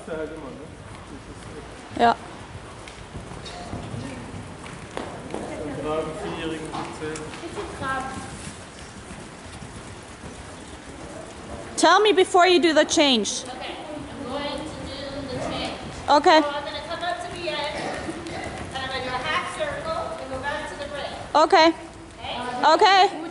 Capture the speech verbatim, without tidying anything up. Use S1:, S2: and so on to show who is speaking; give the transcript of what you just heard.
S1: Ja. Tell me before you do the change.
S2: Okay, I'm going to do the change.
S1: Okay.
S2: So I'm going to come up to the edge, and I'm going to do a half circle, and go back to the break.
S1: Okay.
S2: Okay?
S1: Okay.